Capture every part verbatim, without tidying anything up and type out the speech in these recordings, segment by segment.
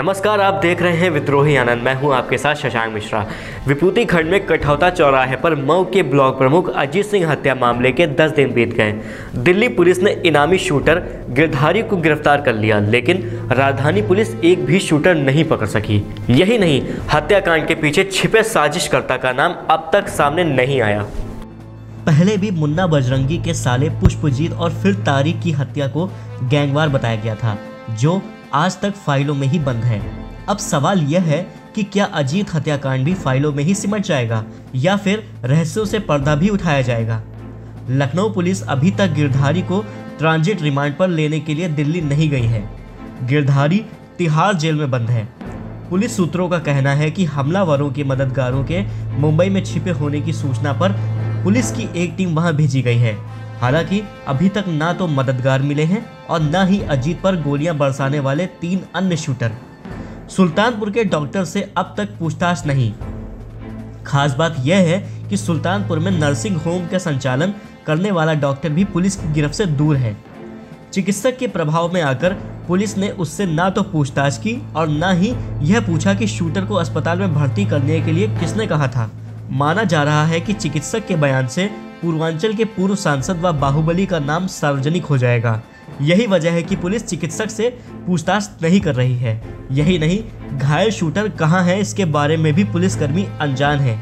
नमस्कार, आप देख रहे हैं विद्रोही आनंद। मैं हूं आपके साथ शशांक मिश्रा। विभूति खंड में कठौता चौराहे पर मऊ के ब्लॉक प्रमुख अजीत सिंह हत्या मामले के दस दिन बीत गए। दिल्ली पुलिस ने इनामी शूटर गिरधारी को गिरफ्तार कर लिया, लेकिन राजधानी पुलिस एक भी शूटर नहीं पकड़ सकी। यही नहीं, हत्याकांड के पीछे छिपे साजिशकर्ता का नाम अब तक सामने नहीं आया। पहले भी मुन्ना बजरंगी के साले पुष्पजीत और फिर तारिक की हत्या को गैंगवार बताया गया था, जो आज तक फाइलों में ही बंद है। अब सवाल यह है कि क्या अजीत हत्याकांड भी फाइलों में ही सिमट जाएगा या फिर रहस्यों से पर्दा भी उठाया जाएगा। लखनऊ पुलिस अभी तक गिरधारी को ट्रांजिट रिमांड पर लेने के लिए दिल्ली नहीं गई है। गिरधारी तिहाड़ जेल में बंद है। पुलिस सूत्रों का कहना है कि हमलावरों के मददगारों के मुंबई में छिपे होने की सूचना पर पुलिस की एक टीम वहां भेजी गई है। हालांकि अभी तक ना तो मददगार मिले हैं और ना ही अजीत पर गोलियां बरसाने वाले तीन अन्य शूटर। सुल्तानपुर के डॉक्टर से अब तक पूछताछ नहीं। खास बात यह है कि सुल्तानपुर में नर्सिंग होम का संचालन करने वाला डॉक्टर भी पुलिस की गिरफ्त से दूर है। चिकित्सक के प्रभाव में आकर पुलिस ने उससे ना तो पूछताछ की और ना ही यह पूछा कि शूटर को अस्पताल में भर्ती करने के लिए किसने कहा था। माना जा रहा है कि चिकित्सक के बयान से पूर्वांचल के पूर्व सांसद व बाहुबली का नाम सार्वजनिक हो जाएगा। यही वजह है कि पुलिस चिकित्सक से पूछताछ नहीं कर रही है। यही नहीं, घायल शूटर कहां है इसके बारे में भी पुलिसकर्मी अनजान है।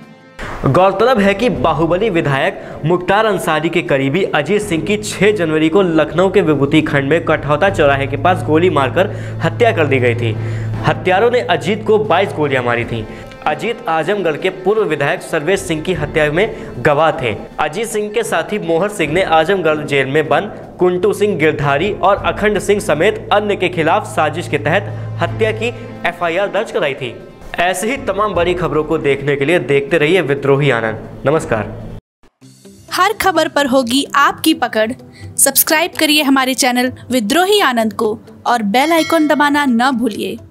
गौरतलब है कि बाहुबली विधायक मुख्तार अंसारी के करीबी अजीत सिंह की छह जनवरी को लखनऊ के विभूति खंड में कठौता चौराहे के पास गोली मारकर हत्या कर दी गई थी। हत्यारों ने अजीत को बाईस गोलियां मारी थीं। अजीत आजमगढ़ के पूर्व विधायक सर्वेश सिंह की हत्या में गवाह थे। अजीत सिंह के साथी मोहर सिंह ने आजमगढ़ जेल में बंद कुंटू सिंह गिरधारी और अखंड सिंह समेत अन्य के खिलाफ साजिश के तहत हत्या की एफ आई आर दर्ज कराई थी। ऐसे ही तमाम बड़ी खबरों को देखने के लिए देखते रहिए विद्रोही आनंद। नमस्कार। हर खबर पर होगी आपकी पकड़। सब्सक्राइब करिए हमारे चैनल विद्रोही आनंद को और बेल आइकॉन दबाना न भूलिए।